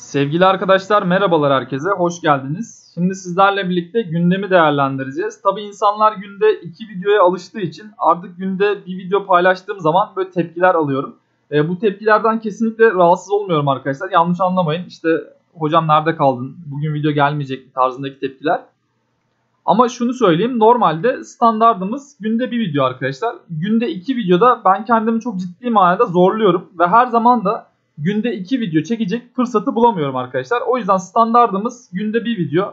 Sevgili arkadaşlar, merhabalar herkese, hoş geldiniz. Şimdi sizlerle birlikte gündemi değerlendireceğiz. Tabii insanlar günde 2 videoya alıştığı için artık günde bir video paylaştığım zaman böyle tepkiler alıyorum. Bu tepkilerden kesinlikle rahatsız olmuyorum arkadaşlar. Yanlış anlamayın. İşte hocam nerede kaldın, bugün video gelmeyecek tarzındaki tepkiler. Ama şunu söyleyeyim, normalde standardımız günde bir video arkadaşlar. Günde 2 videoda ben kendimi çok ciddi manada zorluyorum ve her zaman da günde 2 video çekecek fırsatı bulamıyorum arkadaşlar. O yüzden standardımız günde bir video.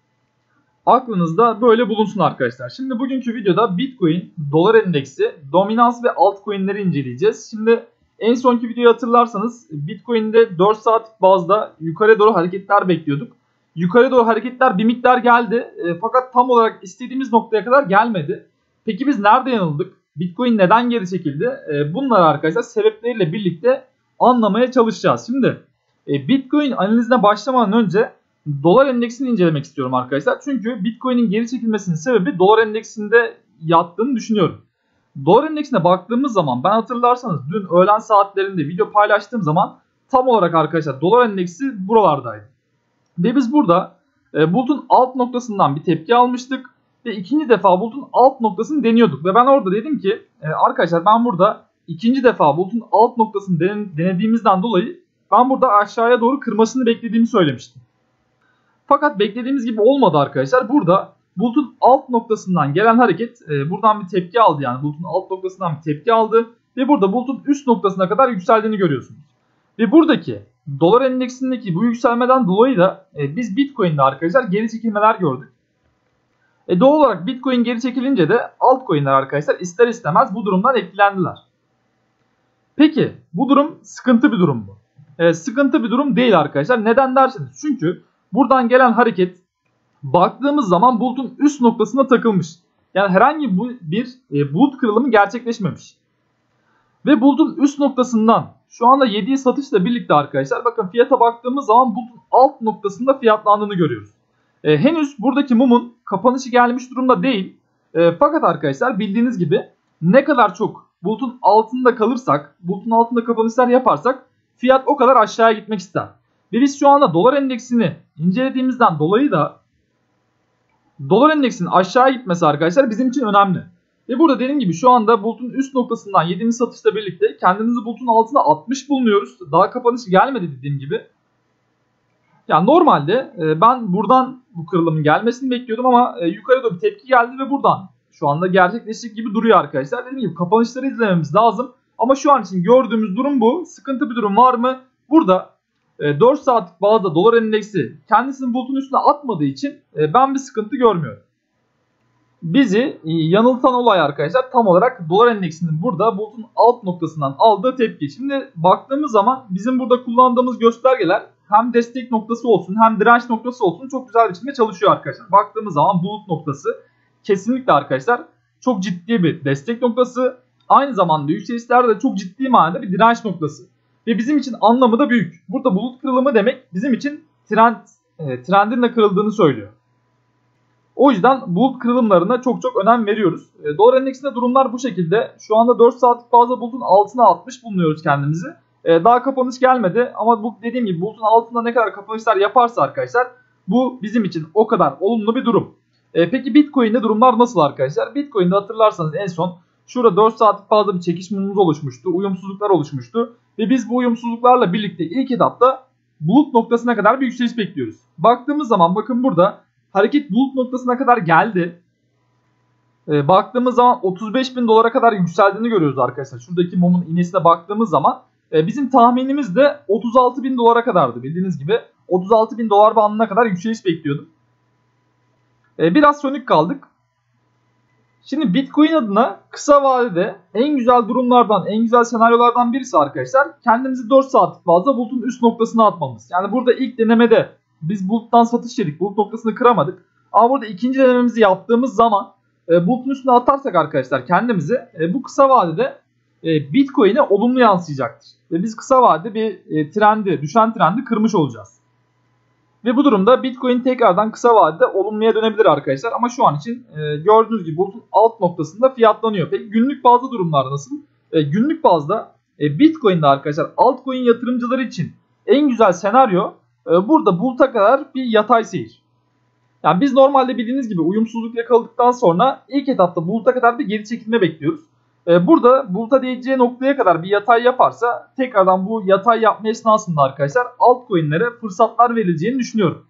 Aklınızda böyle bulunsun arkadaşlar. Şimdi bugünkü videoda Bitcoin, dolar endeksi, dominans ve altcoin'leri inceleyeceğiz. Şimdi en sonki videoyu hatırlarsanız Bitcoin'de 4 saatlik bazda yukarı doğru hareketler bekliyorduk. Yukarı doğru hareketler bir miktar geldi fakat tam olarak istediğimiz noktaya kadar gelmedi. Peki biz nerede yanıldık? Bitcoin neden geri çekildi? Bunları arkadaşlar sebepleriyle birlikte anlamaya çalışacağız. Şimdi Bitcoin analizine başlamadan önce dolar endeksini incelemek istiyorum arkadaşlar. Çünkü Bitcoin'in geri çekilmesinin sebebi dolar endeksinde yattığını düşünüyorum. Dolar endeksine baktığımız zaman ben hatırlarsanız dün öğlen saatlerinde video paylaştığım zaman tam olarak arkadaşlar dolar endeksi buralardaydı. Ve biz burada bulutun alt noktasından bir tepki almıştık. Ve ikinci defa bulutun alt noktasını deniyorduk. Ve ben orada dedim ki arkadaşlar ben burada ikinci defa bulutun alt noktasını denediğimizden dolayı ben burada aşağıya doğru kırmasını beklediğimi söylemiştim. Fakat beklediğimiz gibi olmadı arkadaşlar. Burada bulutun alt noktasından gelen hareket buradan bir tepki aldı. Yani bulutun alt noktasından bir tepki aldı. Ve burada bulutun üst noktasına kadar yükseldiğini görüyorsunuz. Ve buradaki dolar endeksindeki bu yükselmeden dolayı da biz Bitcoin'de arkadaşlar geri çekilmeler gördük. Doğal olarak Bitcoin geri çekilince de altcoin'ler arkadaşlar ister istemez bu durumdan etkilendiler. Peki bu durum sıkıntı bir durum mu? Sıkıntı bir durum değil arkadaşlar. Neden derseniz çünkü buradan gelen hareket baktığımız zaman bulutun üst noktasına takılmış. Yani herhangi bir bulut kırılımı gerçekleşmemiş. Ve bulutun üst noktasından şu anda yediği satışla birlikte arkadaşlar bakın fiyata baktığımız zaman bulutun alt noktasında fiyatlandığını görüyoruz. Henüz buradaki mumun kapanışı gelmiş durumda değil. Fakat arkadaşlar bildiğiniz gibi ne kadar çok bulutun altında kalırsak, bulutun altında kapanışlar yaparsak fiyat o kadar aşağıya gitmek ister. Ve biz şu anda dolar endeksini incelediğimizden dolayı da dolar endeksinin aşağıya gitmesi arkadaşlar bizim için önemli. Ve burada dediğim gibi şu anda bulutun üst noktasından yediğimiz satışla birlikte kendimizi bulutun altına atmış bulunuyoruz. Daha kapanışı gelmedi dediğim gibi. Yani normalde ben buradan bu kırılımın gelmesini bekliyordum ama yukarı doğru bir tepki geldi ve buradan şu anda gerçekleşecek gibi duruyor arkadaşlar. Dediğim gibi kapanışları izlememiz lazım. Ama şu an için gördüğümüz durum bu. Sıkıntı bir durum var mı? Burada 4 saatlik bazda dolar endeksi kendisini bulutun üstüne atmadığı için ben bir sıkıntı görmüyorum. Bizi yanıltan olay arkadaşlar tam olarak dolar endeksinin burada bulutun alt noktasından aldığı tepki. Şimdi baktığımız zaman bizim burada kullandığımız göstergeler hem destek noktası olsun hem direnç noktası olsun çok güzel bir biçimde çalışıyor arkadaşlar. Baktığımız zaman bulut noktası kesinlikle arkadaşlar çok ciddi bir destek noktası. Aynı zamanda yükselişlerde de çok ciddi manada bir direnç noktası. Ve bizim için anlamı da büyük. Burada bulut kırılımı demek bizim için trendin de kırıldığını söylüyor. O yüzden bulut kırılımlarına çok önem veriyoruz. Dolar endeksinde durumlar bu şekilde. Şu anda 4 saatlik bazda bulutun altına atmış bulunuyoruz kendimizi. Daha kapanış gelmedi ama bu dediğim gibi bulutun altında ne kadar kapanışlar yaparsa arkadaşlar bu bizim için o kadar olumlu bir durum. Peki Bitcoin'de durumlar nasıl arkadaşlar? Bitcoin'de hatırlarsanız en son şurada 4 saatlik bazda bir çekişmemiz oluşmuştu. Uyumsuzluklar oluşmuştu. Ve biz bu uyumsuzluklarla birlikte ilk etapta bulut noktasına kadar bir yükseliş bekliyoruz. Baktığımız zaman bakın burada hareket bulut noktasına kadar geldi. Baktığımız zaman 35.000 dolara kadar yükseldiğini görüyoruz arkadaşlar. Şuradaki mumun iğnesine baktığımız zaman bizim tahminimiz de 36.000 dolara kadardı. Bildiğiniz gibi 36.000 dolar bandına kadar yükseliş bekliyordum. Biraz sönük kaldık. Şimdi Bitcoin adına kısa vadede en güzel durumlardan, en güzel senaryolardan birisi arkadaşlar kendimizi 4 saatlik bazda bulutun üst noktasına atmamız. Yani burada ilk denemede biz buluttan satış yedik, bulut noktasını kıramadık. Ama burada ikinci denememizi yaptığımız zaman bulutun üstüne atarsak arkadaşlar kendimizi bu kısa vadede Bitcoin'e olumlu yansıyacaktır. Ve biz kısa vadede bir düşen trendi kırmış olacağız. Ve bu durumda Bitcoin tekrardan kısa vadede olumluya dönebilir arkadaşlar. Ama şu an için gördüğünüz gibi bulutun alt noktasında fiyatlanıyor. Peki günlük bazda durumlar nasıl? Günlük bazda Bitcoin'de arkadaşlar altcoin yatırımcıları için en güzel senaryo burada buluta kadar bir yatay seyir. Yani biz normalde bildiğiniz gibi uyumsuzluk yakaladıktan sonra ilk etapta buluta kadar bir geri çekilme bekliyoruz. Burada buluta değeceği noktaya kadar bir yatay yaparsa tekrardan bu yatay yapma esnasında arkadaşlar altcoin'lere fırsatlar verileceğini düşünüyorum.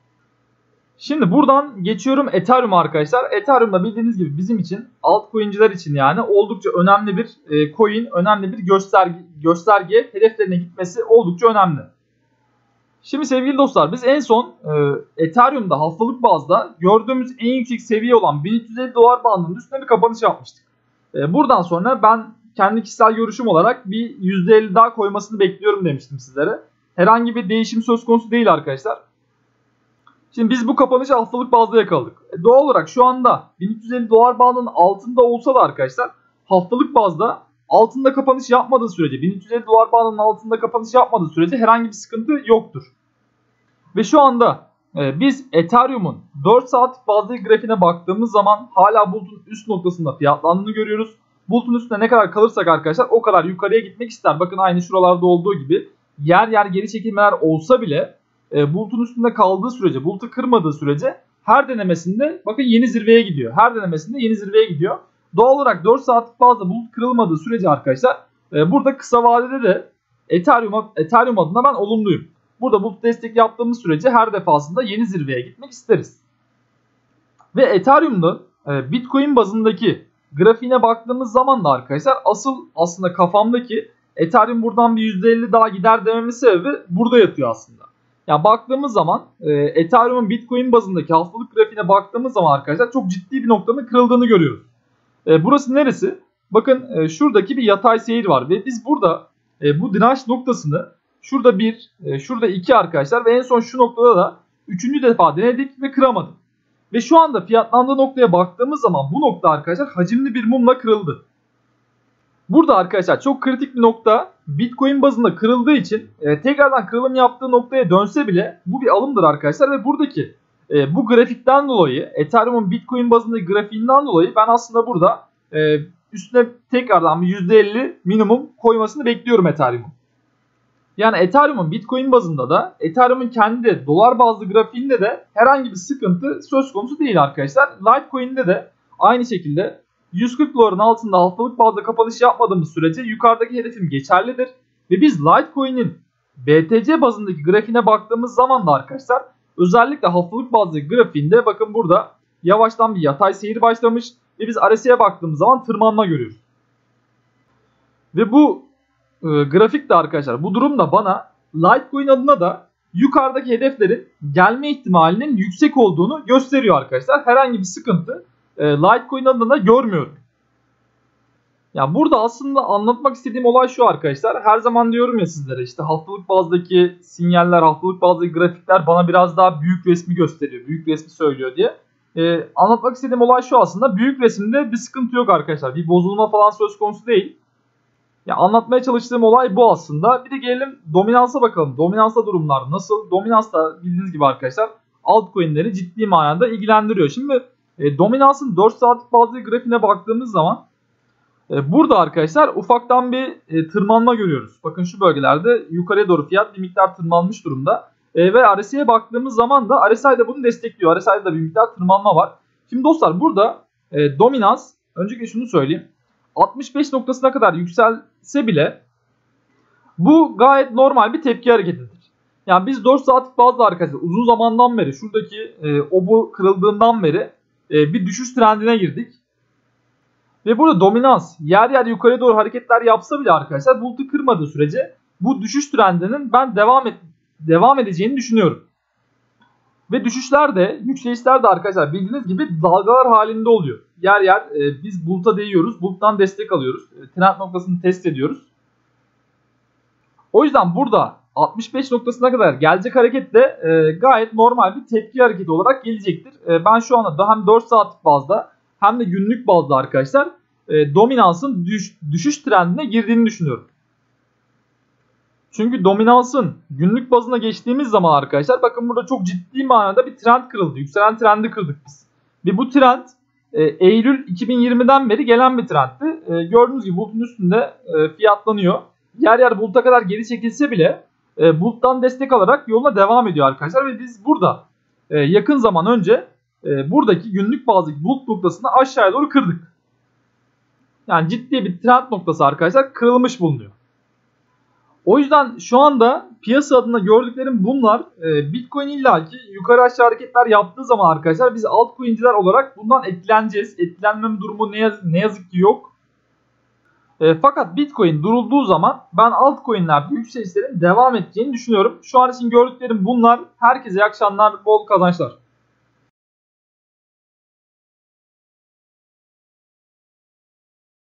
Şimdi buradan geçiyorum Ethereum'a arkadaşlar. Ethereum'da bildiğiniz gibi bizim için altcoin'ciler için yani oldukça önemli bir coin, önemli bir gösterge, hedeflerine gitmesi oldukça önemli. Şimdi sevgili dostlar biz en son Ethereum'da haftalık bazda gördüğümüz en yüksek seviye olan 1350 dolar bandının üstüne bir kapanış yapmıştık. Buradan sonra ben kendi kişisel görüşüm olarak bir %50 daha koymasını bekliyorum demiştim sizlere. Herhangi bir değişim söz konusu değil arkadaşlar. Şimdi biz bu kapanışı haftalık bazda yakaladık. Doğal olarak şu anda 1350 dolar bandının altında olsa da arkadaşlar haftalık bazda altında kapanış yapmadığı sürece 1350 dolar bandının altında kapanış yapmadığı sürece herhangi bir sıkıntı yoktur. Ve şu anda biz Ethereum'un 4 saat bazdaki grafiğine baktığımız zaman hala bulutun üst noktasında fiyatlandığını görüyoruz. Bulutun üstüne ne kadar kalırsak arkadaşlar o kadar yukarıya gitmek ister. Bakın aynı şuralarda olduğu gibi yer yer geri çekilmeler olsa bile bulutun üstünde kaldığı sürece, bulutu kırmadığı sürece her denemesinde bakın yeni zirveye gidiyor. Her denemesinde yeni zirveye gidiyor. Doğal olarak 4 saatlik bazda bulut kırılmadığı sürece arkadaşlar burada kısa vadede de Ethereum adına ben olumluyum. Burada bulut destek yaptığımız sürece her defasında yeni zirveye gitmek isteriz. Ve Ethereum'da Bitcoin bazındaki grafiğine baktığımız zaman da arkadaşlar asıl aslında kafamdaki Ethereum buradan bir %50 daha gider dememin sebebi burada yatıyor aslında. Yani baktığımız zaman Ethereum'un Bitcoin bazındaki haftalık grafiğine baktığımız zaman arkadaşlar çok ciddi bir noktanın kırıldığını görüyoruz. Burası neresi? Bakın şuradaki bir yatay seyir var ve biz burada bu direnç noktasını şurada 1, şurada 2 arkadaşlar ve en son şu noktada da 3. defa denedik ve kıramadık. Ve şu anda fiyatlandığı noktaya baktığımız zaman bu nokta arkadaşlar hacimli bir mumla kırıldı. Burada arkadaşlar çok kritik bir nokta Bitcoin bazında kırıldığı için tekrardan kırılım yaptığı noktaya dönse bile bu bir alımdır arkadaşlar ve buradaki bu grafikten dolayı Ethereum'un Bitcoin bazındaki grafiğinden dolayı ben aslında burada üstüne tekrardan bir %50 minimum koymasını bekliyorum Ethereum'un. Yani Ethereum'un Bitcoin bazında da Ethereum'un kendi dolar bazlı grafiğinde de herhangi bir sıkıntı söz konusu değil arkadaşlar. Litecoin'de de aynı şekilde 140 doların altında haftalık bazda kapanış yapmadığımız sürece yukarıdaki hedefim geçerlidir. Ve biz Litecoin'in BTC bazındaki grafiğine baktığımız zaman da arkadaşlar özellikle haftalık bazdaki grafiğinde bakın burada yavaştan bir yatay seyir başlamış ve biz RSI'ye baktığımız zaman tırmanma görüyoruz. Ve bu grafik de arkadaşlar bu durumda bana Litecoin adına da yukarıdaki hedeflerin gelme ihtimalinin yüksek olduğunu gösteriyor arkadaşlar. Herhangi bir sıkıntı Litecoin adına görmüyorum. Ya burada aslında anlatmak istediğim olay şu arkadaşlar. Her zaman diyorum ya sizlere işte haftalık bazdaki sinyaller, haftalık bazdaki grafikler bana biraz daha büyük resmi gösteriyor. Büyük resmi söylüyor diye. Anlatmak istediğim olay şu aslında. Büyük resimde bir sıkıntı yok arkadaşlar. Bir bozulma falan söz konusu değil. Ya anlatmaya çalıştığım olay bu aslında. Bir de gelelim dominansa bakalım. Dominansta durumlar nasıl? Dominans da bildiğiniz gibi arkadaşlar altcoin'leri ciddi manada ilgilendiriyor. Şimdi dominansın 4 saatlik bazlı grafiğine baktığımız zaman burada arkadaşlar ufaktan bir tırmanma görüyoruz. Bakın şu bölgelerde yukarıya doğru fiyat bir miktar tırmanmış durumda. Ve RSI'ye baktığımız zaman da RSI de bunu destekliyor. RSI'de de bir miktar tırmanma var. Şimdi dostlar burada dominans, öncelikle şunu söyleyeyim. 65 noktasına kadar yükselse bile bu gayet normal bir tepki hareketidir. Yani biz 4 saatlik bazda arkadaşlar uzun zamandan beri şuradaki obu kırıldığından beri bir düşüş trendine girdik. Ve burada dominans yer yer yukarıya doğru hareketler yapsa bile arkadaşlar bulutu kırmadığı sürece bu düşüş trendinin ben devam edeceğini düşünüyorum. Ve düşüşler de yükselişler de arkadaşlar bildiğiniz gibi dalgalar halinde oluyor. Yer yer biz buluta değiyoruz. Buluttan destek alıyoruz. Trend noktasını test ediyoruz. O yüzden burada 65 noktasına kadar gelecek hareket de gayet normal bir tepki hareketi olarak gelecektir. Ben şu anda hem 4 saatlik bazda hem de günlük bazda arkadaşlar dominansın düşüş trendine girdiğini düşünüyorum. Çünkü dominansın günlük bazına geçtiğimiz zaman arkadaşlar bakın burada çok ciddi manada bir trend kırıldı. Yükselen trendi kırdık biz. Ve bu trend Eylül 2020'den beri gelen bir trendti. Gördüğünüz gibi bulutun üstünde fiyatlanıyor. Yer yer buluta kadar geri çekilse bile buluttan destek alarak yoluna devam ediyor arkadaşlar. Ve biz burada yakın zaman önce buradaki günlük bazdaki bulut noktasını aşağıya doğru kırdık. Yani ciddi bir trend noktası arkadaşlar kırılmış bulunuyor. O yüzden şu anda piyasa adına gördüklerim bunlar. Bitcoin illaki yukarı aşağı hareketler yaptığı zaman arkadaşlar biz altcoin'ciler olarak bundan etkileneceğiz. Etkilenmeme durumu ne yazık ki yok. Fakat Bitcoin durulduğu zaman ben altcoin'lerde yükselişlerin devam edeceğini düşünüyorum. Şu an için gördüklerim bunlar. Herkese iyi akşamlar, bol kazançlar.